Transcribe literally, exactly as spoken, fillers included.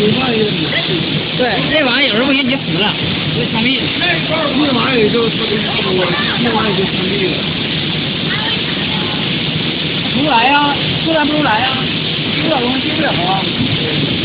对，这玩意儿有时候不行，你就死了，就枪毙了。 这玩意儿就特别多，这玩意儿就枪毙了。 不来呀，不来不如来呀，这点东西进不了啊。